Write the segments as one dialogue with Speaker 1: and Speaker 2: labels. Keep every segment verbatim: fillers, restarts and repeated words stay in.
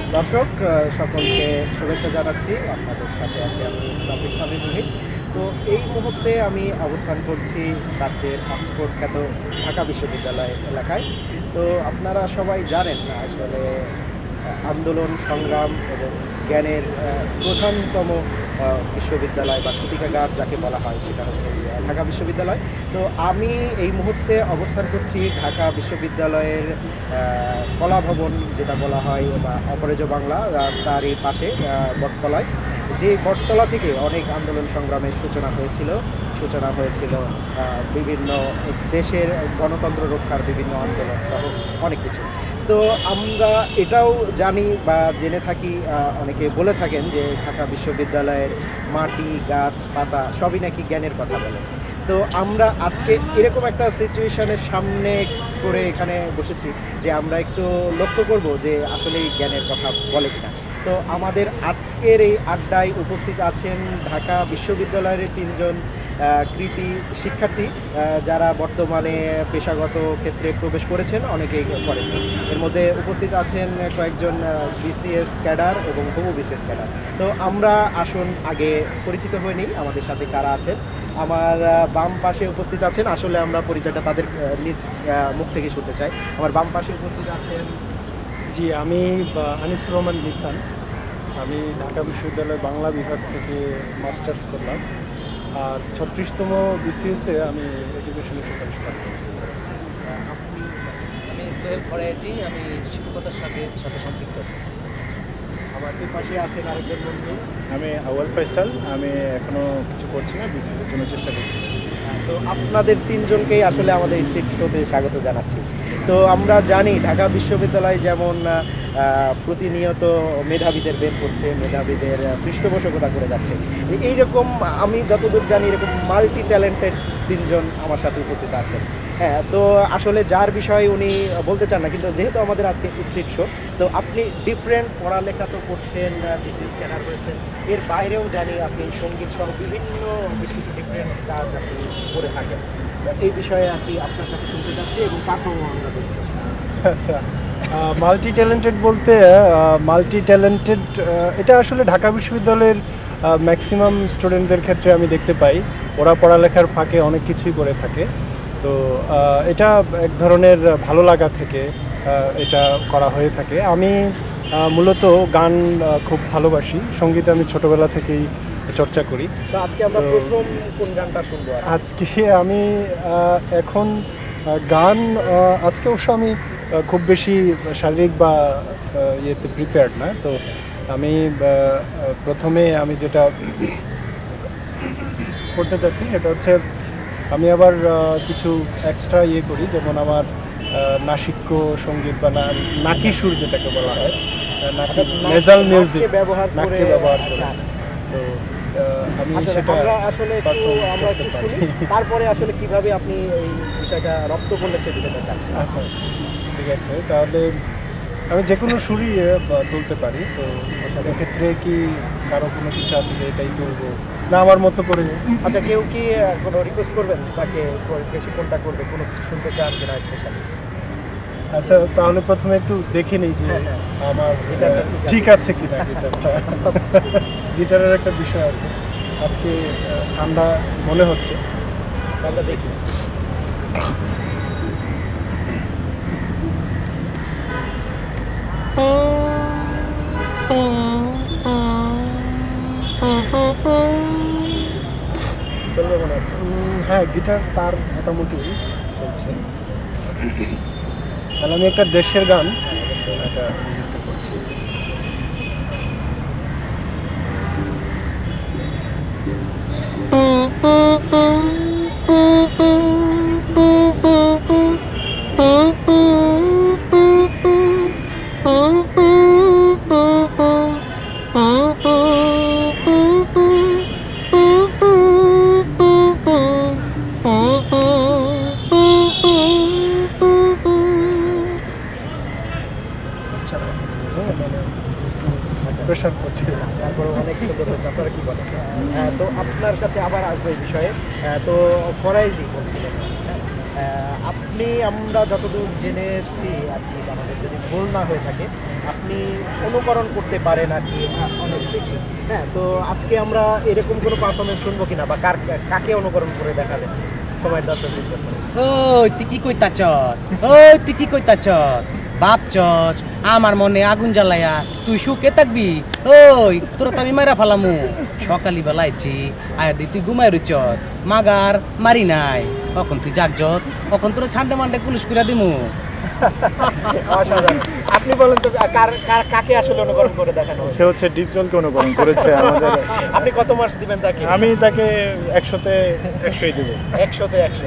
Speaker 1: দর্শক সকলকে শুভেচ্ছা জানাচ্ছি। আপনাদের সাথে আছি আমি সাব্বির সাবির রুহি। তো এই মুহূর্তে আমি অবস্থান করছি রাজ্যের অক্সফোর্ড খ্যাত ঢাকা বিশ্ববিদ্যালয় এলাকায়। তো আপনারা সবাই জানেন না আসলে আন্দোলন সংগ্রাম এবং জ্ঞানের প্রধানতম বিশ্ববিদ্যালয় বা সূতিকাগার যাকে বলা হয় সেটা হচ্ছে ঢাকা বিশ্ববিদ্যালয়। তো আমি এই মুহূর্তে অবস্থান করছি ঢাকা বিশ্ববিদ্যালয়ের কলা ভবন যেটা বলা হয় বা অপরাজ্য বাংলা, তারই পাশে বটতলায়, যে বটতলা থেকে অনেক আন্দোলন সংগ্রামের সূচনা হয়েছিল সূচনা হয়েছিল বিভিন্ন দেশের গণতন্ত্র রক্ষার বিভিন্ন আন্দোলন সহ অনেক কিছু। তো আমরা এটাও জানি বা জেনে থাকি, অনেকে বলে থাকেন যে ঢাকা বিশ্ববিদ্যালয়ের মাটি গাছ পাতা সবই নাকি জ্ঞানের কথা বলে। তো আমরা আজকে এরকম একটা সিচুয়েশনের সামনে করে এখানে বসেছি যে আমরা একটু লক্ষ্য করব যে আসলে জ্ঞানের কথা বলে কিনা। তো আমাদের আজকের এই আড্ডায় উপস্থিত আছেন ঢাকা বিশ্ববিদ্যালয়ের তিনজন কৃতি শিক্ষার্থী, যারা বর্তমানে পেশাগত ক্ষেত্রে প্রবেশ করেছেন, অনেকেই করেননি। এর মধ্যে উপস্থিত আছেন কয়েকজন বিসিএস ক্যাডার এবং বহু বিসিএস ক্যাডার। তো আমরা আসুন আগে পরিচিত হয়ে নিই আমাদের সাথে কারা আছেন। আমার বাম পাশে উপস্থিত আছেন, আসলে আমরা পরিচয়টা তাদের নিজ মুখ থেকে শুনতে চাই। আমার বাম পাশে উপস্থিত আছেন,
Speaker 2: জি আমি আনিসুর রহমান নিসান। আমি ঢাকা বিশ্ববিদ্যালয় বাংলা বিভাগ থেকে মাস্টার্স করলাম, আর ছত্রিশতম বিসিএসে আমি এডুকেশনের সুপারিশ পাই।
Speaker 3: আমি সোহেল ফরাজি, আমি শিক্ষকতার সাথে সাথে সম্পৃক্ত আছি।
Speaker 1: আমার এই পাশে আছেন আরেকজন বন্ধু,
Speaker 4: আমি আউয়াল ফয়সাল। আমি এখনও কিছু করছি না, বিসিএসের জন্য চেষ্টা করছি।
Speaker 1: তো আপনাদের তিনজনকেই আসলে আমাদের স্ট্রিট শোতে স্বাগত জানাচ্ছি। তো আমরা জানি ঢাকা বিশ্ববিদ্যালয় যেমন প্রতিনিয়ত মেধাবীদের বের করছে, মেধাবীদের পৃষ্ঠপোষকতা করে যাচ্ছে, এইরকম আমি যতদূর জানি এরকম মাল্টি ট্যালেন্টেড তিনজন আমার সাথে উপস্থিত আছেন। হ্যাঁ, তো আসলে যার বিষয়ে উনি বলতে চান না, কিন্তু যেহেতু আমাদের আজকে স্ট্রিট শো, তো আপনি ডিফারেন্ট পড়ালেখা তো করছেন, বিসিএস ক্যাডার করেছেন, এর বাইরেও জানি আপনি সঙ্গীত সহ বিভিন্ন ডিফারেন্ট কাজ আপনি করে থাকেন। এই বিষয়ে আর কি আপনার কাছে শুনতে চাচ্ছি এবং তারপর আমরা দেখব।
Speaker 2: আচ্ছা, মাল্টি ট্যালেন্টেড বলতে মাল্টি ট্যালেন্টেড এটা আসলে ঢাকা বিশ্ববিদ্যালয়ের ম্যাক্সিমাম স্টুডেন্টদের ক্ষেত্রে আমি দেখতে পাই, ওরা পড়ালেখার ফাঁকে অনেক কিছুই করে থাকে। তো এটা এক ধরনের ভালো লাগা থেকে এটা করা হয়ে থাকে। আমি মূলত গান খুব ভালোবাসি, সঙ্গীত আমি ছোটোবেলা থেকেই চর্চা করি।
Speaker 1: তো আজকে আমরা প্রথম কোন গানটা শুনবো?
Speaker 2: আজকে আমি এখন গান আজকে অবশ্য আমি খুব বেশি শারীরিক বা ইয়েতে প্রিপেয়ার্ড না। তো আমি প্রথমে আমি যেটা করতে চাচ্ছি সেটা হচ্ছে আমি আবার কিছু এক্সট্রা ইয়ে করি, যেমন আমার নাসিক্য সঙ্গীত বা নাকি সুর যেটাকে বলা হয়, নেজাল মিউজিক, নাককে ব্যবহার করে। তো আমি সেটা
Speaker 1: আসলে আমরা একটু শুনি, তারপরে আসলে কিভাবে আপনি এই বিষয়টা রপ্ত করলেন সেটা চান।
Speaker 2: আচ্ছা আচ্ছা, ঠিক আছে। তাহলে আমি যে কোনো সুরই তুলতে পারি। তো এক্ষেত্রে কি কারো কোনো কিছু আছে যে এটাই তুলবো না আমার মতো করে?
Speaker 1: আচ্ছা, কেউ কি কোনো রিকোয়েস্ট করবেন তাকে বেশি কোনটা করবে, কোনো কিছু শুনতে চান কিনা স্পেশালি?
Speaker 2: আচ্ছা, তাহলে প্রথমে একটু দেখে নিই যে আমার ঠিক আছে কিনা গিটারটা। গিটারের একটা বিষয় আছে, আজকে ঠান্ডা মনে হচ্ছে,
Speaker 1: আমরা দেখি। চলবে মনে হচ্ছে।
Speaker 2: হ্যাঁ, গিটার তার মোটামুটি চলছে। তাহলে আমি একটা দেশের গান একটা মিউজিকটা করছি। প্রেশার করছে,
Speaker 1: তারপরে অনেক সুন্দর হয়েছে। আপনারা কি বলেন? তো আপনার কাছে আবার আসবে এই বিষয়ে। তো ফরাইজি বলছিলেন, আপনি আমরা যতদূর জেনেছি আর কি আমাদের যদি ভুল না হয়ে থাকে আপনি অনুকরণ করতে পারেন আর কি অনেক বেশি। হ্যাঁ, তো আজকে আমরা এরকম কোনো পারফরমেন্স শুনবো কিনা বা কার কাকে অনুকরণ করে দেখাবেন সময়ের দর্শকদের জন্য?
Speaker 3: ওই তুই কি কইতাছ? ওই তুই কি কইতাছ? বাপ চস আমার মনে আগুন জ্বালায়া তুই সুখে থাকবি। ওই তোরা তো আমি মারা ফালামু। সকালি বেলা আইছি আয়া দি তুই ঘুমাই রইছ মাগার মারি নাই, কখন তুই জাগজত কখন তোরা ছান্ডে মান্ডে পুলিশ করে দিমু।
Speaker 1: অসাধারণ। আপনি বলেন তো কার কার কাকে আসলে অনুকরণ করে দেখানো?
Speaker 4: সে হচ্ছে ডিপজলকে অনুকরণ করেছে আমাদের।
Speaker 1: আপনি কত মার্কস দিবেন তাকে?
Speaker 4: আমি তাকে একশোতে একশোই দেবো।
Speaker 1: একশোতে একশো।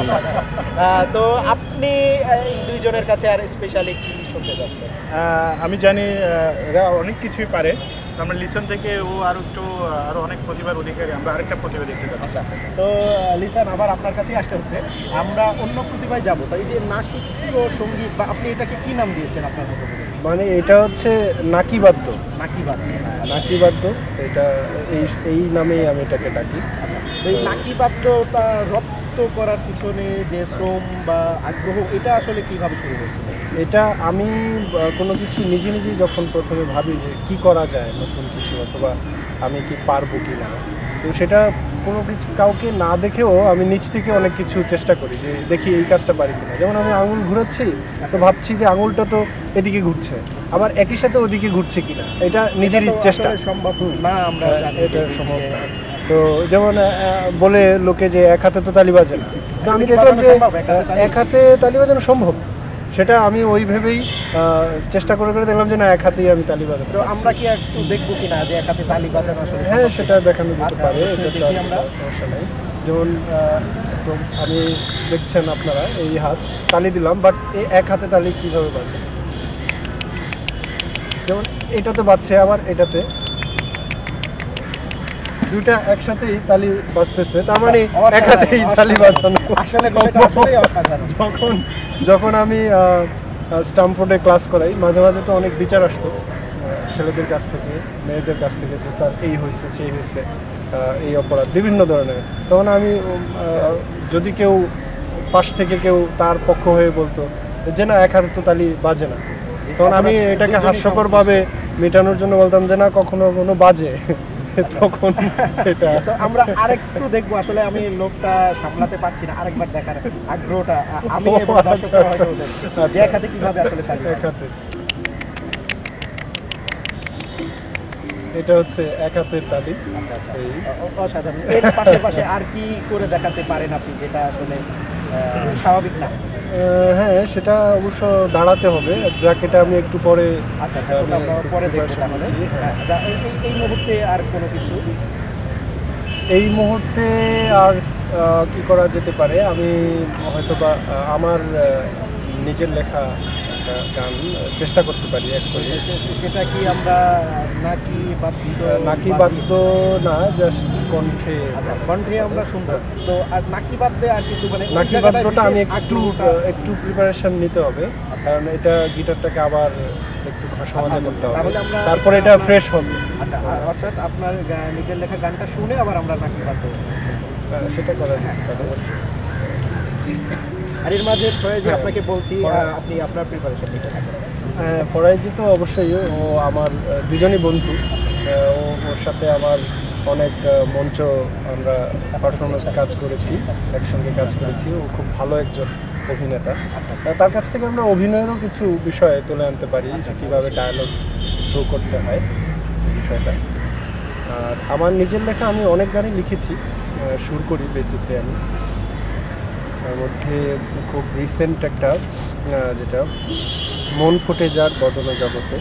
Speaker 1: তো আপনি এই দুইজনের কাছে আর স্পেশালি কি শুনতে যাচ্ছেন?
Speaker 4: আমি জানি আহ, এরা অনেক কিছুই পারে। আমরা লিসন থেকে ও আরো একটু আরো অনেক প্রতিভার অধিকারী, আমরা আরেকটা প্রতিভা দেখতে পাচ্ছি।
Speaker 1: তো লিসান আবার আপনার কাছেই আসতে হচ্ছে, আমরা অন্য প্রতিভায় যাবো। তাই যে নাসিকীয় সঙ্গীত বা আপনি এটাকে কি নাম দিয়েছেন আপনার মতো করে?
Speaker 2: মানে এটা হচ্ছে নাকিবাদ্য।
Speaker 1: নাকিবাদ।
Speaker 2: নাকিবাদ্য এটা এই এই নামেই আমি এটাকে ডাকি।
Speaker 1: এই নাকিবাদ্যটা রপ্ত করার পিছনে যে শ্রম বা আগ্রহ এটা আসলে কিভাবে শুরু হয়েছিল?
Speaker 2: এটা আমি আহ, কোনো কিছু নিজে নিজেই যখন প্রথমে ভাবি যে কি করা যায় নতুন কিছু, অথবা আমি কি পারবো কি না, তো সেটা কোনো কিছু কাউকে না দেখেও আমি নিজ থেকে অনেক কিছু চেষ্টা করি যে দেখি এই কাজটা পারি কিনা। যেমন আমি আঙুল ঘুরাচ্ছি, তো ভাবছি যে আঙুলটা তো এদিকে ঘুরছে, আবার একই সাথে ওদিকে ঘুরছে কিনা, এটা নিজেরই
Speaker 1: এটা তো
Speaker 2: চেষ্টা।
Speaker 1: আসলে সম্ভব না, আমরা
Speaker 2: হ্যাঁ,
Speaker 1: জানি
Speaker 2: এটা
Speaker 1: যে-
Speaker 2: সম্ভব না। তো যেমন আহ, বলে লোকে যে এক হাতে তো তালি বাজে না, তো আমি
Speaker 1: কি
Speaker 2: দেখলাম
Speaker 1: বাজানো
Speaker 2: যে
Speaker 1: সম্ভব? এক হাতে তালি?
Speaker 2: আহ, এক হাতে তালি বাজানো সম্ভব। সেটা আমি ওই ভেবেই আহ, চেষ্টা করে করে দেখলাম যে না, এক হাতেই আমি তালি বাজাতে
Speaker 1: তো
Speaker 2: পারছি।
Speaker 1: আমরা কি একটু দেখবো কিনা যে এক হাতে তালি বাজানো আসলে
Speaker 2: হ্যাঁ,
Speaker 1: সম্ভব?
Speaker 2: সেটা দেখানো যেতে
Speaker 1: আচ্ছা,
Speaker 2: পারে,
Speaker 1: অবশ্যই
Speaker 2: এটা
Speaker 1: দেখি
Speaker 2: তার
Speaker 1: আমরা।
Speaker 2: সমস্যা নেই। যেমন আহ, তো আমি দেখছেন আপনারা এই হাত তালি দিলাম, বাট এই এক হাতে তালি কিভাবে বাজে, যেমন এটাতে বাজছে, আবার এটাতে, দুইটা একসাথেই তালি বাজতেছে, তার মানে এক হাতেই তালি বাজানো।
Speaker 1: আসলে বিষয়টা আসলেই অসাধারণ।
Speaker 2: যখন যখন আমি স্টামফোর্ডে ক্লাস করাই, মাঝে মাঝে তো অনেক বিচার আসতো আহ, ছেলেদের কাছ থেকে, মেয়েদের কাছ থেকে, যে স্যার এই হয়েছে সেই হয়েছে, আহ, এই অপরাধ বিভিন্ন ধরনের। তখন আমি উম, আহ, যদি কেউ পাশ থেকে কেউ তার পক্ষ হয়ে বলতো যে না, এক হাতে তো তালি বাজে না, তখন আমি এটাকে হাস্যকরভাবে মেটানোর জন্য বলতাম যে না, কখনো কখনো বাজে। তখন এটা
Speaker 1: তো আমরা আরেকটু দেখবো, আসলে আমি লোকটা সামলাতে পারছি না, আরেকবার দেখার আগ্রহটা আ- আমি
Speaker 2: ও,
Speaker 1: এবং
Speaker 2: আচ্ছা,
Speaker 1: দর্শকরা
Speaker 2: আচ্ছা,
Speaker 1: হয়তো দেখবে। যে
Speaker 2: আচ্ছা।
Speaker 1: এক হাতে কিভাবে আসলে তালি
Speaker 2: এক হাতে, এটা হচ্ছে এক হাতের তালি।
Speaker 1: আচ্ছা আচ্ছা,
Speaker 2: এই
Speaker 1: অ- অসাধারণ। এর পাশে পাশে আর কি করে দেখাতে পারেন আপনি যেটা আসলে আহ, স্বাভাবিক না?
Speaker 2: আহ, হ্যাঁ, সেটা অবশ্য দাঁড়াতে হবে, যাকেটা আমি একটু পরে
Speaker 1: আচ্ছা আচ্ছা, ওটা আমরা পরে দেখবো
Speaker 2: preparation
Speaker 1: তাহলে।
Speaker 2: নিচ্ছি, হ্যাঁ।
Speaker 1: হ্যাঁ, যা- এই- এই- এই মুহূর্তে আর কোনো কিছু?
Speaker 2: এই মুহূর্তে আর আহ, কি করা যেতে পারে, আমি হয়তো বা আহ, আমার আহ, নিজের লেখা একটা গান চেষ্টা করতে পারি এক করে।
Speaker 1: সে- সে- সেটা কি আমরা নাকি বাদ্য
Speaker 2: নাকি
Speaker 1: বাজি?
Speaker 2: বাদ্য না, জাস্ট কণ্ঠে।
Speaker 1: আচ্ছা, কণ্ঠে আমরা শুনবো। তো আর নাকি বাদ্যে আর কিছু মানে ওই
Speaker 2: নাকি
Speaker 1: জায়গাটায়
Speaker 2: বাদ্যটা আমি
Speaker 1: বিশেষ
Speaker 2: একটু
Speaker 1: আগ্রহটা-
Speaker 2: একটু প্রিপারেশন নিতে হবে, কারণ এটা গিটারটাকে আবার একটু ঘষা মাজা
Speaker 1: আচ্ছা,
Speaker 2: করতে হবে,
Speaker 1: তাহলে আমরা-
Speaker 2: তারপরে এটা ফ্রেশ হবে।
Speaker 1: আচ্ছা, আর অর্থাৎ আপনার গা- নিজের লেখা গানটা শুনে আবার আমরা নাকি বাদ্য।
Speaker 2: আহ, সেটা করা যেতে পারে।
Speaker 1: আর এর মাঝে ফয়েজি
Speaker 2: হ্যাঁ।
Speaker 1: আপনাকে বলছি আহ,
Speaker 2: ফরা-
Speaker 1: আপনি আপনার প্রিপারেশন নিতে থাকেন।
Speaker 2: হ্যাঁ, ফরাইজি তো অবশ্যই, ও আমার আহ, দুজনই বন্ধু। আহ, ও ওর সাথে আমার অনেক আহ, মঞ্চ আমরা পারফরমেন্স কাজ করেছি, একসঙ্গে কাজ করেছি। ও খুব ভালো একজন অভিনেতা।
Speaker 1: আচ্ছা
Speaker 2: আহ, তার কাছ থেকে আমরা অভিনয়েরও কিছু বিষয় তুলে আনতে পারি, যে কীভাবে ডায়ালগ থ্রো করতে হয় এই বিষয়টা। আর আমার নিজের লেখা আমি অনেক গানই লিখেছি, আহ, সুর করি বেসিকলি আমি। তার মধ্যে খুব রিসেন্ট একটা আহ, যেটা মন ফুটে যার বদন জগতে,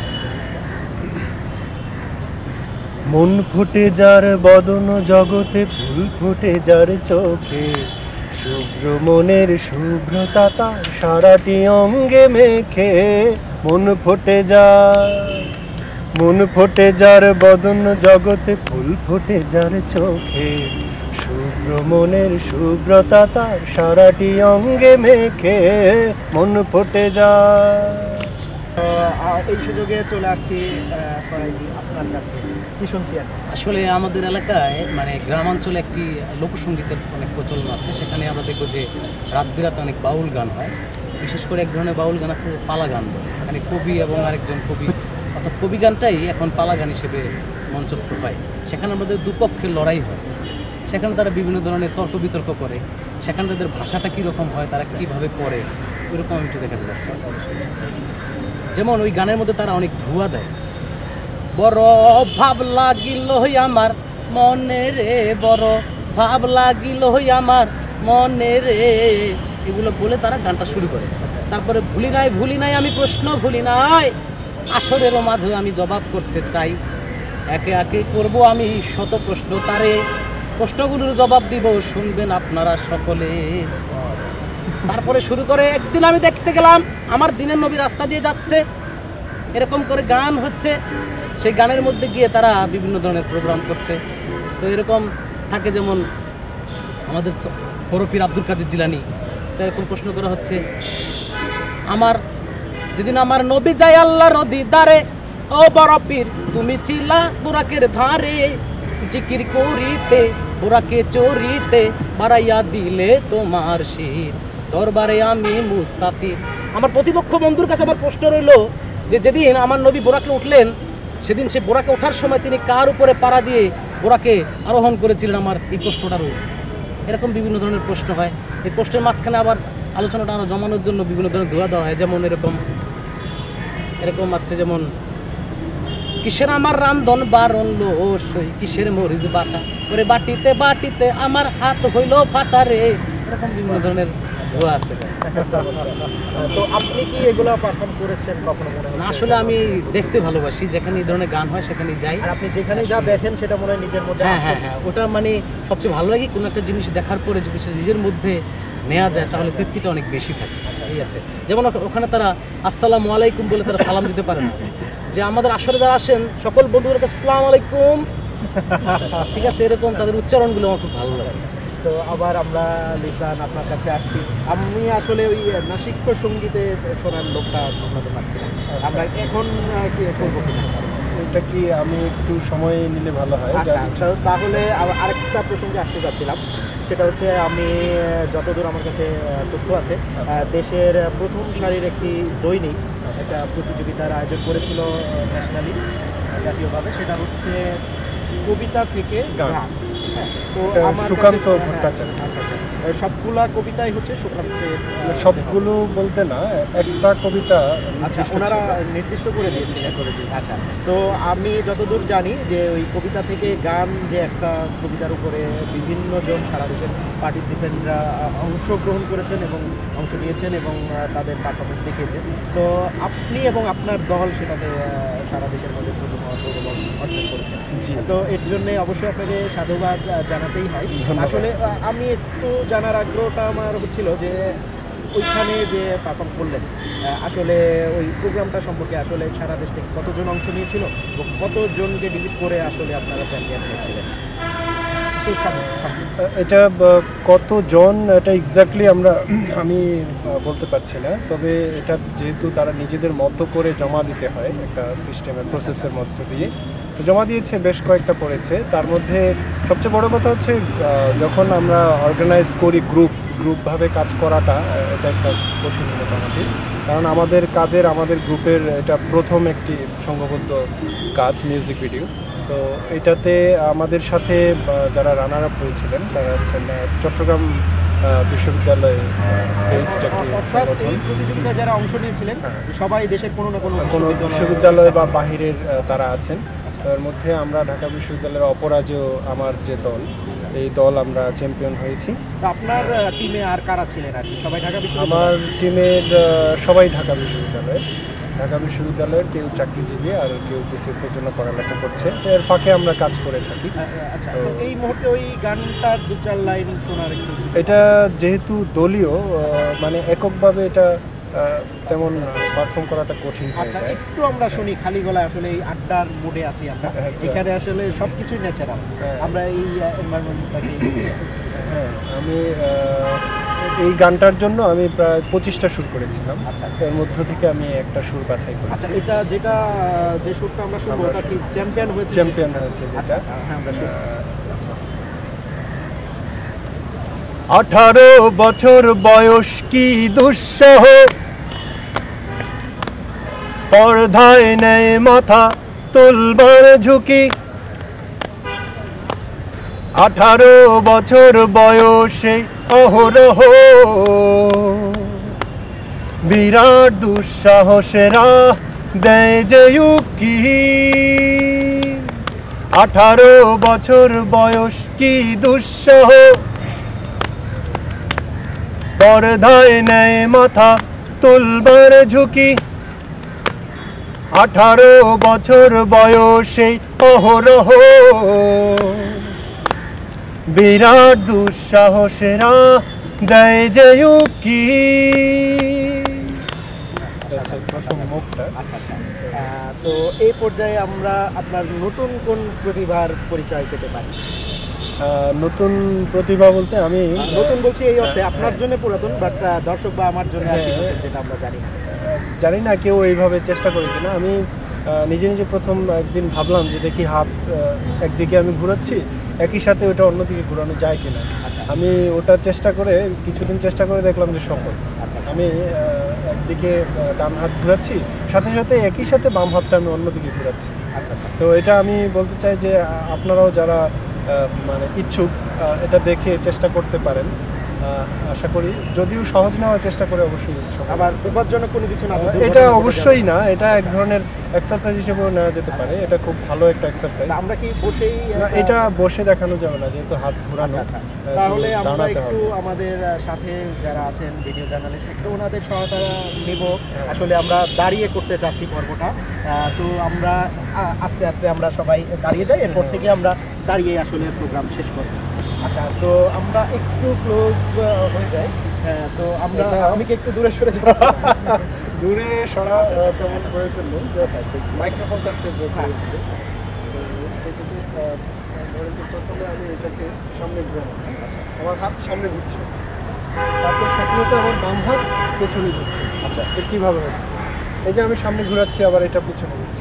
Speaker 2: মন ফুটে যার বদন জগতে, ফুল ফুটে যার চোখে, শুভ্র মনের শুভ্রতা তার সারাটি অঙ্গে মেখে, মন ফুটে যার, মন ফুটে যার বদন জগতে, ফুল ফুটে যার চোখে, শুভ্র মনের শুভ্রতা তার সারাটি অঙ্গে মেখে, মন ফুটে যায়।
Speaker 1: তো, আহ, এই সুযোগে চলে আসছি আহ, ফরাইজি আপনার কাছে। কি শুনছি এখন?
Speaker 3: আসলে আমাদের এলাকায় মানে গ্রামাঞ্চলে একটি লোকসঙ্গীতের অনেক প্রচলন আছে। সেখানে আমরা দেখবো যে রাত বিরাতে অনেক বাউল গান হয়। বিশেষ করে এক ধরনের বাউল গান আছে পালা গান বলে। মানে কবি এবং আরেকজন কবি, অর্থাৎ কবি গানটাই এখন পালা গান হিসেবে মঞ্চস্থ হয়। সেখানে আমাদের দুপক্ষের লড়াই হয়, সেখানে তারা বিভিন্ন ধরনের তর্ক বিতর্ক করে, সেখানে তাদের ভাষাটা কীরকম হয়, তারা কীভাবে করে, ওইরকম আমি একটু দেখাতে যাচ্ছি। যেমন ওই গানের মধ্যে তারা অনেক ধোঁয়া দেয়, বড় ভাব লাগিল আমার মনে রে, বড় ভাব লাগিল আমার মনে রে, এগুলো বলে তারা গানটা শুরু করে। তারপরে ভুলি নাই ভুলি নাই আমি প্রশ্ন ভুলি নাই, আসরেরও মাঝে আমি জবাব করতে চাই, একে একে করব আমি শত প্রশ্ন তারে, প্রশ্নগুলোর জবাব দিব শুনবেন আপনারা সকলে। তারপরে শুরু করে একদিন আমি দেখতে গেলাম আমার দিনের নবী রাস্তা দিয়ে যাচ্ছে, এরকম করে গান হচ্ছে। সেই গানের মধ্যে গিয়ে তারা বিভিন্ন ধরনের প্রোগ্রাম করছে। তো এরকম থাকে, যেমন আমাদের হরফির আব্দুল কাদের জিলানী, তো এরকম প্রশ্ন করা হচ্ছে, আমার যেদিন আমার নবী যায় আল্লাহর দিদারে, ও বরফির তুমি ছিলা বুরাকের ধারে, জিকির করিতে বুরাকে চরিতে বাড়াইয়া দিলে তোমার শির, দরবারে আমি মুসাফির। আমার প্রতিপক্ষ বন্ধুর কাছে আমার প্রশ্ন রইল যে যেদিন আমার নবী বোরাকে উঠলেন, সেদিন সে বোরাকে ওঠার সময় তিনি কার উপরে পাড়া দিয়ে বোরাকে আরোহণ করেছিলেন, আমার এই প্রশ্নটা রইল। এরকম বিভিন্ন ধরনের প্রশ্ন হয়। এই প্রশ্নের মাঝখানে আবার আলোচনাটা আরও জমানোর জন্য বিভিন্ন ধরনের ধোয়া দেওয়া হয়। যেমন এরকম এরকম আছে, যেমন কিসের আমার রান্ধন বারণ লোসই, কিসের মরিচ বাটা করে বাটিতে বাটিতে আমার হাত হইল ফাটারে, এরকম বিভিন্ন ধরনের ধোয়া আছে।
Speaker 1: তো আপনি কি এগুলো পারফর্ম করেছেন কখনো মনে
Speaker 3: না,
Speaker 1: হচ্ছে?
Speaker 3: আসলে আমি দেখতে ভালোবাসি, যেখানে এই ধরনের গান হয় সেখানে যাই।
Speaker 1: আর আপনি যেখানে যা দেখেন সেটা মনে হয় নিজের মধ্যে
Speaker 3: হ্যাঁ হ্যাঁ হ্যাঁ ওটা মানে সবচেয়ে ভালো লাগে, কোনো একটা জিনিস দেখার পরে যদি সেটা নিজের মধ্যে নেওয়া যায় তাহলে তৃপ্তিটা অনেক বেশি থাকে। এই আছে, যেমন ওখানে তারা আসসালামু আলাইকুম বলে তারা সালাম দিতে পারে না, যে আমাদের আসরে যারা আসেন সকল বন্ধুদের কাছে আসসালামু আলাইকুম, ঠিক আছে, এরকম তাদের উচ্চারণগুলো আমার খুব ভালো লাগে।
Speaker 1: তো আবার আমরা লিসান আপনার কাছে আসছি। আমি আসলে ওই নাসিক্য সঙ্গীতে শোনার লোকটা আপনাদের পাচ্ছি না, আমরা এখন আহ, কি করবো কিনা?
Speaker 2: এটা কি আমি একটু সময় নিলে ভালো হয়?
Speaker 1: আচ্ছা,
Speaker 2: জাস্ট
Speaker 1: তা- তাহলে আবার আরেকটা প্রসঙ্গে আসতে চাচ্ছিলাম, সেটা হচ্ছে আমি আহ, যতদূর আমার কাছে আহ, তথ্য আছে, আহ, দেশের প্রথম সারির একটি দৈনিক একটা প্রতিযোগিতার আয়োজন করেছিল ন্যাশনালি, জাতীয়ভাবে। সেটা হচ্ছে কবিতা থেকে
Speaker 2: গান।
Speaker 1: গান। হ্যাঁ, তো
Speaker 2: এটা
Speaker 1: আমার
Speaker 2: সুকান্ত
Speaker 1: কাছে- হ্যাঁ,
Speaker 2: ভট্টাচার্য।
Speaker 1: আচ্ছা আচ্ছা, এই সবগুলা কবিতাই হচ্ছে সুকান্তের, আহ,
Speaker 2: সবগুলো বলতে না, একটা কবিতা
Speaker 1: আচ্ছা,
Speaker 2: নির্দিষ্ট
Speaker 1: ওনারা
Speaker 2: ছিল।
Speaker 1: নির্দিষ্ট করে দিয়েছিলেন।
Speaker 2: করে দিয়েছে।
Speaker 1: আচ্ছা, তো আমি যতদূর জানি যে ওই কবিতা থেকে গান, যে একটা কবিতার উপরে বিভিন্ন জন সারা দেশের পার্টিসিপেন্টরা অংশগ্রহণ করেছেন এবং অংশ নিয়েছেন এবং আহ, তাদের পারফরমেন্স দেখিয়েছেন। তো আপনি এবং আপনার দল সেটাতে আহ, সারা দেশের মধ্যে প্রথম গৌরব অর্জন করেছেন।
Speaker 2: জি।
Speaker 1: তো এর জন্য অবশ্যই আপনাকে সাধুবাদ আহ, জানাতেই হয়।
Speaker 2: ধন্যবাদ।
Speaker 1: আসলে আহ, আমি একটু জানার আগ্রহটা আমার হচ্ছিল যে ওইখানে যে পারফর্ম করলেন, আহ, আসলে ওই প্রোগ্রামটা সম্পর্কে আসলে সারা দেশ থেকে কতজন অংশ নিয়েছিল এবং কতজনকে ডিলিট করে আসলে আপনারা চ্যাম্পিয়ন হয়েছিলেন? একটু সব- সব-
Speaker 2: এটা ব- কতজন এটা এক্স্যাক্টলি আমরা আমি আহ, বলতে পারছি না, তবে এটা যেহেতু তারা নিজেদের মতো করে জমা দিতে হয় একটা সিস্টেমের প্রসেসের মধ্য দিয়ে, তো জমা দিয়েছে, বেশ কয়েকটা পড়েছে। তার মধ্যে সবচেয়ে বড় কথা হচ্ছে আহ, যখন আমরা অর্গানাইজ করি গ্রুপ গ্রুপভাবে কাজ করাটা, আহ, এটা একটা কঠিন মোটামুটি, কারণ আমাদের কাজের আমাদের গ্রুপের এটা প্রথম একটি সংঘবদ্ধ কাজ, মিউজিক ভিডিও। তো এটাতে আমাদের সাথে আহ, যারা রানার আপ হয়েছিলেন তারা হচ্ছেন আহ, চট্টগ্রাম আহ, বিশ্ববিদ্যালয় বেসড একটি
Speaker 1: অর্থাৎ
Speaker 2: সংগঠন,
Speaker 1: এই প্রতিযোগিতায় যারা অংশ নিয়েছিলেন সবাই দেশের কোনো না কোনো
Speaker 2: কোনো
Speaker 1: বিশ্ববিদ্যালয়-
Speaker 2: বিশ্ববিদ্যালয় বা বাহিরের আহ, তারা আছেন। তার মধ্যে আমরা ঢাকা বিশ্ববিদ্যালয়ের অপরাজেয় আমার যে দল, এই দল আমরা চ্যাম্পিয়ন হয়েছি।
Speaker 1: তো আপনার টিমে আর কারা ছিলেন আর কি? সবাই ঢাকা
Speaker 2: আমার
Speaker 1: বিশ্ববিদ্যালয়?
Speaker 2: টিমের আহ, সবাই ঢাকা বিশ্ববিদ্যালয়ের ঢাকা বিশ্ববিদ্যালয়ের কেউ চাকরিজীবী আর কেউ বিসিএস এর জন্য পড়ালেখা করছে, তো এর ফাঁকে আমরা কাজ করে থাকি।
Speaker 1: আহ, আচ্ছা,
Speaker 2: তো-
Speaker 1: তো এই মুহূর্তে ওই গানটার দু চার লাইন শোনার একটু সুযোগ-
Speaker 2: এটা যেহেতু দলীয়, আহ, মানে এককভাবে এটা আহ, তেমন পারফর্ম করাটা কঠিন হয়ে
Speaker 1: আচ্ছা,
Speaker 2: যায়।
Speaker 1: একটু আমরা শুনি খালি গলায়, আসলে এই আড্ডার মোডে আছি আমরা,
Speaker 2: আচ্ছা।
Speaker 1: এখানে আসলে সবকিছুই ন্যাচারাল,
Speaker 2: হ্যাঁ।
Speaker 1: আমরা এই এনভায়রনমেন্টটাকে
Speaker 2: হ্যাঁ, আমি আহ, এই গানটার জন্য আমি প্রায় পঁচিশটা সুর করেছিলাম।
Speaker 1: আচ্ছা
Speaker 2: এর মধ্য থেকে আমি একটা সুর বাছাই
Speaker 1: আচ্ছা
Speaker 2: করেছি।
Speaker 1: এটা যেটা যে সুরটা আমরা শুনবো
Speaker 2: আমরা
Speaker 1: ওটা কি চ্যাম্পিয়ন হয়েছে?
Speaker 2: চ্যাম্পিয়ন হয়েছে
Speaker 1: আচ্ছা
Speaker 2: যেটা।
Speaker 1: হ্যাঁ আমরা শুনবো।
Speaker 2: আচ্ছা। আঠারো বছর বয়স কি দুঃসহ, স্পর্ধায় নেয় মাথা তুলবার ঝুঁকি। আঠারো বছর বয়সে অহরহ বিরাট দুঃসাহসেরা দেয় যে উকি। আঠারো বছর বয়স কি দুঃসহ, স্পর্ধায় নেয় মাথা তুলবার ঝুঁকি। আঠারো বছর বয়সে অহরহ বিরাট দুঃসাহসেরা দেয় যে উকি। প্রথম মুখটা।
Speaker 1: আচ্ছা আচ্ছা আহ, তো এই পর্যায়ে আমরা আপনার নতুন কোন প্রতিভার পরিচয় পেতে পারি?
Speaker 2: আহ, নতুন প্রতিভা বলতে আমি
Speaker 1: নতুন বলছি এই অর্থে আপনার জন্য পুরাতন, বাট দর্শক বা আমার জন্য আর কি
Speaker 2: হ্যাঁ।
Speaker 1: নতুন, যেটা আমরা জানি না।
Speaker 2: জানি না কেউ এইভাবে চেষ্টা করে কিনা। আমি আহ, নিজে নিজে প্রথম একদিন ভাবলাম যে দেখি হাত আহ, একদিকে আমি ঘুরাচ্ছি, একই সাথে ওটা অন্যদিকে ঘোরানো যায় কিনা।
Speaker 1: আচ্ছা
Speaker 2: আমি ওটা চেষ্টা করে কিছুদিন চেষ্টা করে দেখলাম যে সফল।
Speaker 1: আচ্ছা
Speaker 2: আমি আহ, একদিকে আহ, ডান হাত ঘুরাচ্ছি, সাথে সাথে একই সাথে বাম হাতটা আমি অন্যদিকে ঘুরাচ্ছি।
Speaker 1: আচ্ছা আচ্ছা
Speaker 2: তো এটা আমি বলতে চাই যে আহ, আপনারাও যারা আহ, মানে ইচ্ছুক আহ, এটা দেখে চেষ্টা করতে পারেন। আহ, আশা করি যদিও সহজ নেওয়ার চেষ্টা করে অবশ্যই সফল।
Speaker 1: আবার বিপজ্জনক কোনো কিছু না তো,
Speaker 2: এটা
Speaker 1: দুর্ঘটনা ঘটে
Speaker 2: অবশ্যই
Speaker 1: যাবে।
Speaker 2: না, এটা এক ধরনের এক্সারসাইজ হিসেবেও নেওয়া যেতে পারে। এটা খুব ভালো একটা এক্সারসাইজ।
Speaker 1: তা আমরা কি বসেই
Speaker 2: না,
Speaker 1: একটা-
Speaker 2: এটা বসে দেখানো যাবে না, যেহেতু হাত ঘোরানো।
Speaker 1: আচ্ছা আচ্ছা
Speaker 2: আহ, তো
Speaker 1: তাহলে আমরা
Speaker 2: দাঁড়াতে
Speaker 1: একটু
Speaker 2: হবে।
Speaker 1: আমাদের আহ, সাথে যারা আছেন ভিডিও জার্নালিস্ট, একটু ওনাদের সহায়তা নেব। আসলে আমরা দাঁড়িয়ে করতে চাচ্ছি পর্বটা, আহ, তো আমরা আ- আস্তে আস্তে আমরা সবাই দাঁড়িয়ে যাই, এরপর থেকে আমরা দাঁড়িয়ে আসলে প্রোগ্রাম শেষ করব। আচ্ছা তো আমরা একটু ক্লোজ হয়ে যাই, আহ, তো আমরা
Speaker 2: এটা-
Speaker 1: আমি কি একটু দূরে সরে যাব?
Speaker 2: দূরে সরা আহ, তেমন প্রয়োজন নেই, জাস্ট মাইক্রোফোনটা সেভ করে
Speaker 1: হ্যাঁ।
Speaker 2: দিতে। তো সেক্ষেত্রে আহ, ধরেন যে প্রথমে আমি এটাকে সামনে ঘুরাবো। আচ্ছা, আমার হাত সামনে ঘুরছে, তারপর সাথে সাথে আমার বাম হাত পেছনে ঘুরছে। আচ্ছা, এটা কীভাবে হচ্ছে? এই যে আমি সামনে ঘুরাচ্ছি, আবার এটা পিছনে ঘুরছে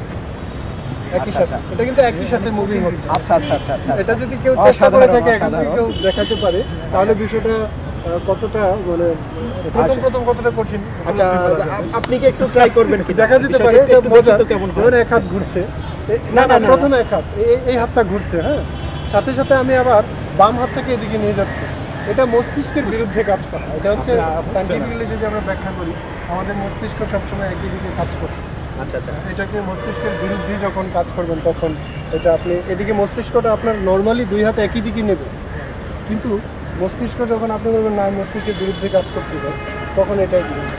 Speaker 2: একই
Speaker 1: আচ্ছা,
Speaker 2: সাথে।
Speaker 1: আচ্ছা।
Speaker 2: এটা কিন্তু একই সাথে মুভিং হচ্ছে।
Speaker 1: আচ্ছা আচ্ছা আচ্ছা আচ্ছা
Speaker 2: এটা যদি কেউ চেষ্টা করে
Speaker 1: অসাধারণ,
Speaker 2: থাকে, এখন যদি
Speaker 1: অসাধারণ।
Speaker 2: কেউ দেখাতে পারে, তাহলে বিষয়টা আহ, কতটা মানে প্রথম
Speaker 1: আচ্ছা।
Speaker 2: প্রথম কতটা কঠিন
Speaker 1: আচ্ছা
Speaker 2: উপলব্ধি করা যাবে।
Speaker 1: আপ- আপনি কি একটু ট্রাই করবেন কি?
Speaker 2: দেখা যেতে পারে
Speaker 1: বিষয়টা
Speaker 2: এটা
Speaker 1: একটু
Speaker 2: মজা।
Speaker 1: দেখি তো কেমন হয়।
Speaker 2: ধরুন এক হাত ঘুরছে, এ-
Speaker 1: না,
Speaker 2: না
Speaker 1: না,
Speaker 2: না
Speaker 1: না,
Speaker 2: প্রথমে এক হাত, এই- এই হাতটা ঘুরছে, হ্যাঁ, সাথে সাথে আমি আবার বাম হাতটাকে এদিকে নিয়ে যাচ্ছি। এটা মস্তিষ্কের বিরুদ্ধে কাজ করা। এটা হচ্ছে
Speaker 1: আচ্ছা, বুঝছে না।
Speaker 2: সাইন্টিফিক্যালি যদি আমরা ব্যাখ্যা করি, আমাদের মস্তিষ্ক সবসময় একই দিকে কাজ করে।
Speaker 1: আচ্ছা আচ্ছা
Speaker 2: এটাকে মস্তিষ্কের বিরুদ্ধে যখন কাজ করবেন, তখন এটা আপনি এদিকে মস্তিষ্কটা আপনার নর্মালি দুই হাতে একই দিকে নেবে, কিন্তু মস্তিষ্ক যখন আপনি বলবেন না আমি মস্তিষ্কের বিরুদ্ধে কাজ করতে চাই, তখন এটাই বিরুদ্ধে।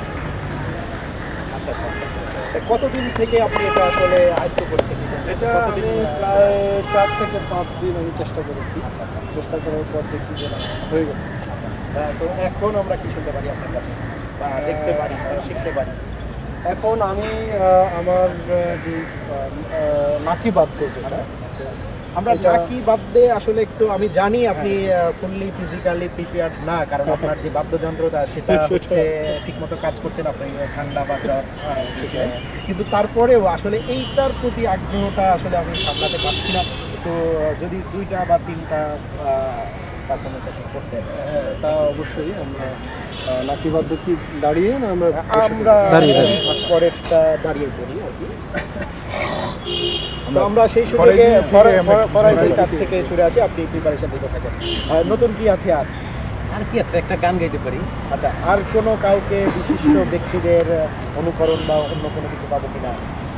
Speaker 1: আচ্ছা আচ্ছা তা কতদিন থেকে আপনি এটা আসলে আয়ত্ত করছেন?
Speaker 2: এটা আমি
Speaker 1: কতদিন, আহ,
Speaker 2: প্রায় চার থেকে পাঁচ দিন আমি চেষ্টা করেছি।
Speaker 1: আচ্ছা আচ্ছা
Speaker 2: চেষ্টা করার পর দেখি যে না, হয়ে গেল।
Speaker 1: আহ, তো এখন আমরা কি শুনতে পারি আপনার কাছে বা দেখতে পারি বা শিখতে পারি?
Speaker 2: এখন আমি আহ, আমার আহ, যে আহ, আহ, নাকি বাদ্য যেটা,
Speaker 1: আমরা
Speaker 2: এটা-
Speaker 1: নাকি বাদ্যে আসলে একটু আমি জানি আপনি ফুললি ফিজিক্যালি প্রিপেয়ার্ড না, কারণ আপনার যে বাদ্যযন্ত্রটা সেটা
Speaker 2: সেটা-
Speaker 1: হচ্ছে ঠিকমতো কাজ করছে না, আপনি ঠান্ডা বা জ্বর আহ,
Speaker 2: সেটাই।
Speaker 1: কিন্তু তারপরেও আসলে এইটার প্রতি আগ্রহটা আসলে আমি সামলাতে পারছি না। তো যদি দুইটা বা তিনটা পারফরমেন্স আপনি করতেন।
Speaker 2: হ্যাঁ, তা অবশ্যই। আমরা আহ, নাকি বাদ্য কি দাঁড়িয়ে না আমরা বসে
Speaker 1: আমরা
Speaker 2: করি? দাঁড়িয়ে দাঁড়িয়ে।
Speaker 1: আচ্ছা, পরেরটা দাঁড়িয়ে করি আর কি। তো আমরা সেই সুযোগে
Speaker 2: ফরাইজি থেকে
Speaker 1: ফরা-
Speaker 2: আমরা
Speaker 1: ফরা- ফরাইজির
Speaker 2: ফরাইজি
Speaker 1: কাছ
Speaker 2: থেকে-
Speaker 1: থেকে ছুটে আসি, আপনি প্রিপারেশন দিতে থাকেন। আর নতুন কি আছে আর?
Speaker 3: আর কি আছে, একটা গান গাইতে পারি।
Speaker 1: আচ্ছা আর কোনো কাউকে বিশিষ্ট ব্যক্তিদের অনুকরণ বা অন্য কোনো কিছু পাবো কিনা?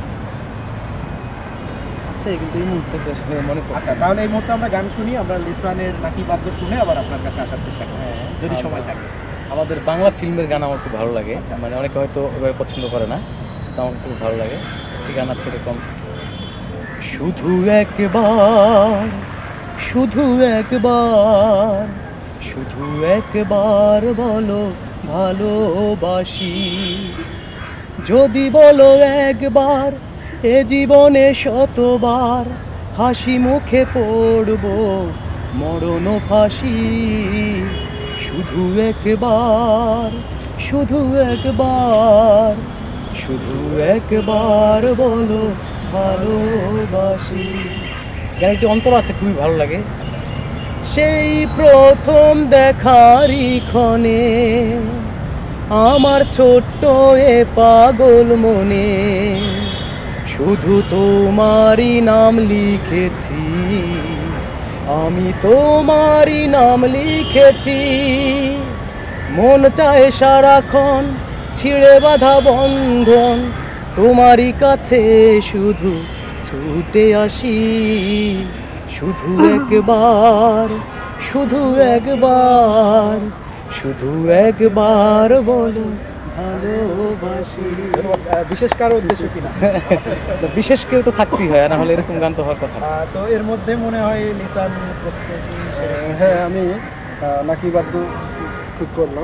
Speaker 3: আছে কিন্তু এই মুহূর্তে তো আসলে মনে পড়ছে
Speaker 1: আচ্ছা
Speaker 3: না।
Speaker 1: তাহলে এই মুহূর্তে আমরা গান শুনি, আমরা লিসানের নাকি বাদ্য শুনে আবার আপনার কাছে আসার চেষ্টা করি যদি
Speaker 3: আমরা-
Speaker 1: সময় থাকে।
Speaker 3: আমাদের বাংলা ফিল্মের গান আমার খুব ভালো লাগে, মানে অনেকে হয়তো এভাবে পছন্দ করে না, তো আমার কাছে খুব ভালো লাগে। একটি গান আছে এরকম, শুধু একবার শুধু একবার শুধু একবার বলো ভালোবাসি, যদি বলো একবার এ জীবনে শতবার হাসি মুখে পড়ব মরণ ফাঁসি, শুধু একবার শুধু একবার শুধু একবার বলো ভালোবাসি। গানটি অন্তর আছে, খুবই ভালো লাগে। সেই প্রথম দেখারই ক্ষণে আমার ছোট্ট এ পাগল মনে শুধু তোমারই নাম লিখেছি, আমি তোমারই নাম লিখেছি। মন চায় সারাক্ষণ ছিঁড়ে বাঁধা বন্ধন তোমারই কাছে শুধু ছুটে আসি। শুধু একবার শুধু একবার শুধু একবার বলো ভালোবাসি।
Speaker 1: বিশেষ কারো উদ্দেশ্য কিনা?
Speaker 3: বিশেষ কেউ তো থাকতেই হয়, না হলে এরকম গান তো হওয়ার কথা না।
Speaker 1: আহ, তো এর মধ্যে মনে হয় লিসান প্রস্তুতি
Speaker 2: হ্যাঁ, আমি নাকি বাদ্য ঠিক করলাম।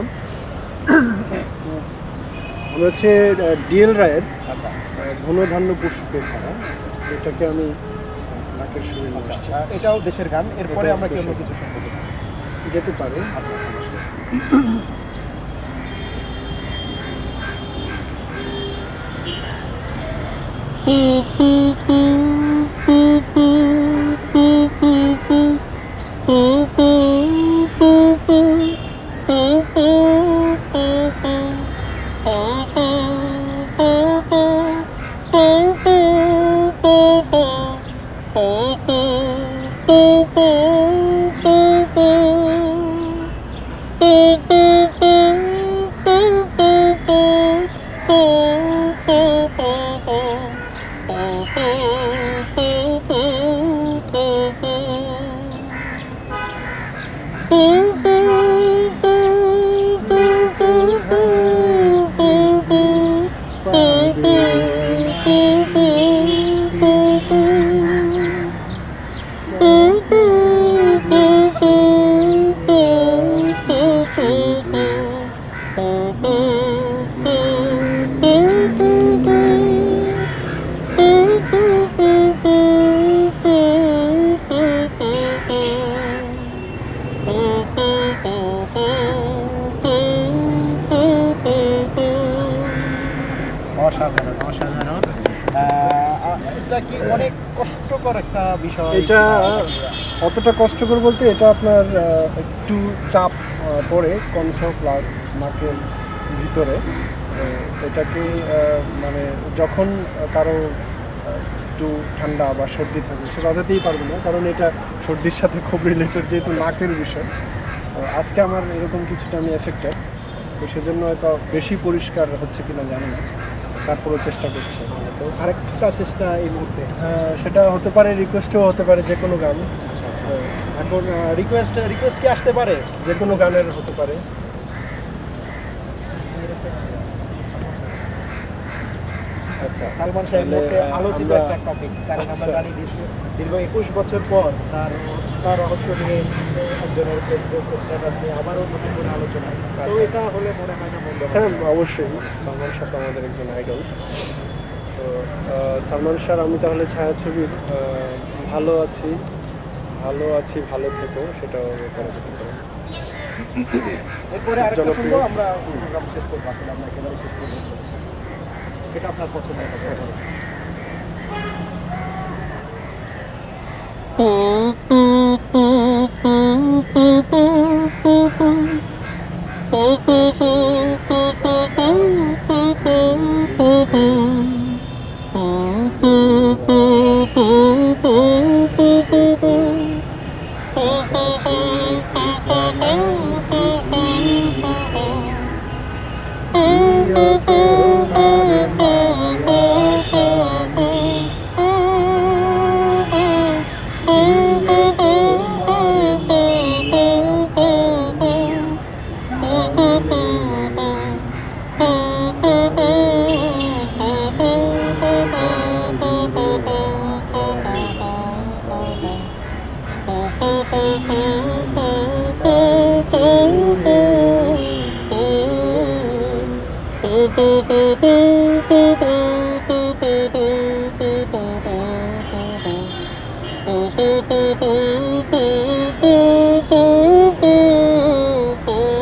Speaker 2: আমরা হচ্ছে ডিএল রায়ের
Speaker 1: আচ্ছা
Speaker 2: ঘনধান্য পুষ্পের ধারা, এটাকে আমি নাকের সুরে নিয়ে আসছি।
Speaker 1: আহ, এটাও দেশের গান। এরপরে
Speaker 2: এটাও
Speaker 1: আমরা কি অন্য
Speaker 2: দেশের
Speaker 1: কিছু শুনবো কিনা?
Speaker 2: যেতে পারে।
Speaker 1: আচ্ছা অসাধারণ অসাধারণ। আহ, এটা কি অনেক কষ্টকর একটা বিষয়?
Speaker 2: এটা অতটা কষ্টকর বলতে এটা আপনার আহ, একটু চাপ আহ, পড়ে কণ্ঠ প্লাস নাকের ভিতরে। আহ, এটাকে আহ, মানে যখন কারো আহ, একটু ঠান্ডা বা সর্দি থাকে সে বাজাতেই পারবে না, কারণ এটা সর্দির সাথে খুব রিলেটেড, যেহেতু নাকের বিষয়। আহ, আজকে আমার এরকম কিছুটা আমি এফেক্টেড, তো সেজন্য হয়তো বেশি পরিষ্কার হচ্ছে কিনা জানি না, তারপরেও চেষ্টা করছি।
Speaker 1: তো আরেকটা চেষ্টা এই মুহূর্তে।
Speaker 2: হ্যাঁ, সেটা হতে পারে রিকোয়েস্টও হতে পারে, যে কোনো গান।
Speaker 1: এখন রিকোয়েস্ট রিকোয়েস্ট কি আসতে পারে?
Speaker 2: যে কোনো গানের হতে পারে।
Speaker 1: আচ্ছা, সালমান শাহের
Speaker 2: তাহলে,
Speaker 1: মধ্যে
Speaker 2: আহ,
Speaker 1: আলোচিত
Speaker 2: আমরা-
Speaker 1: একটা টপিক, কারণ আমরা
Speaker 2: আচ্ছা।
Speaker 1: জানি দীর্ঘ- দীর্ঘ একুশ বছর পর তার তার রহস্য নিয়ে একজনের ফেসবুক স্ট্যাটাস নিয়ে আবারও নতুন করে আলোচনা। তো
Speaker 2: আচ্ছা।
Speaker 1: এটা হলে মনে হয় না মন্দ হবে।
Speaker 2: হ্যাঁ, অবশ্যই সালমান শাহ তো আমাদের একজন আইডল। তো আহ, সালমান শাহ আমি তাহলে ছায়াছবির আহ, ভালো আছি ভালো আছি ভালো থেকো, সেটাও করা যেতে পারে।
Speaker 1: এরপরে আরেকটা
Speaker 2: জনপ্রিয়।
Speaker 1: শুনবো, আমরা প্রোগ্রাম শেষ করবো। আসলে আমরা একেবারে শেষ করবো, সেটা আপনার পছন্দের কথা।
Speaker 5: Thank you.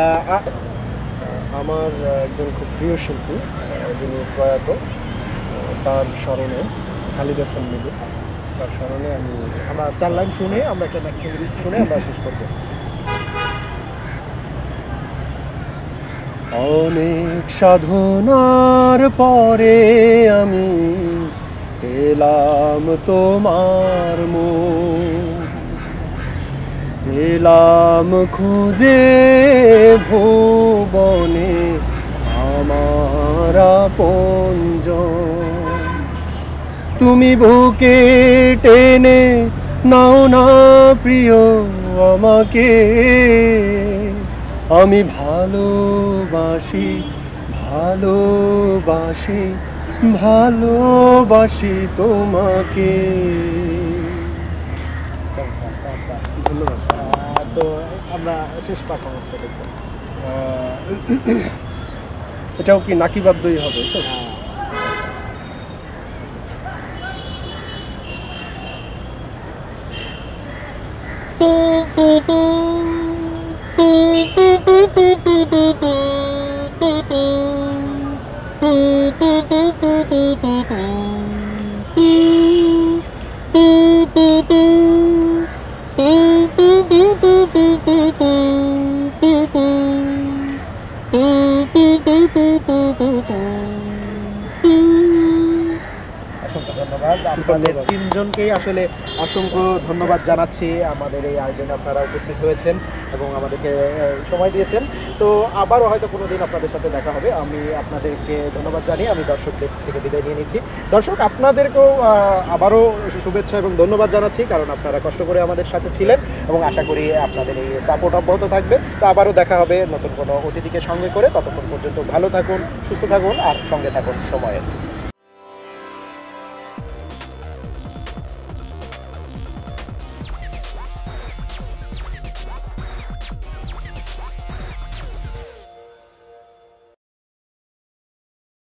Speaker 1: আহ, আ-
Speaker 2: আমার আহ, একজন খুব প্রিয় শিল্পী আহ, যিনি প্রয়াত, আহ, তার স্মরণে খালিদ হাসান মিলু, তার স্মরণে আমি
Speaker 1: আমরা চার লাইন শুনে আমরা একটা নাকি শুনে আমরা শেষ করবো।
Speaker 2: অনেক সাধনার পরে আমি পেলাম তোমার মন, পেলাম খুঁজে ভুবনে আমার আপনজন। তুমি বুকে টেনে নাও না প্রিয় আমাকে, আমি ভালোবাসি ভালোবাসি ভালোবাসি তোমাকে। ধন্যবাদ।
Speaker 1: আহ, তো আমরা শেষ পারফরমেন্সটা দেখবো।
Speaker 2: আহ, এটাও কি নাকিবাদ্যই হবে তো?
Speaker 1: অসংখ্য ধন্যবাদ আপনাদের
Speaker 2: ধন্যবাদ।
Speaker 1: তিনজনকেই আসলে অসংখ্য ধন্যবাদ জানাচ্ছি আমাদের এই আয়োজনে আপনারা উপস্থিত হয়েছেন এবং আমাদেরকে আহ, সময় দিয়েছেন। তো আবারও হয়তো কোনো দিন আপনাদের সাথে দেখা হবে। আমি আপনাদেরকে ধন্যবাদ জানিয়ে আমি দর্শকদের থেকে বিদায় নিয়ে নিচ্ছি। দর্শক আপনাদেরকেও আহ, আবারও শুভেচ্ছা এবং ধন্যবাদ জানাচ্ছি, কারণ আপনারা কষ্ট করে আমাদের সাথে ছিলেন এবং আশা করি আপনাদের এই সাপোর্ট অব্যাহত থাকবে। তো আবারও দেখা হবে নতুন কোনো অতিথিকে সঙ্গে করে। ততক্ষণ পর্যন্ত ভালো থাকুন, সুস্থ থাকুন আর সঙ্গে থাকুন সময়ের।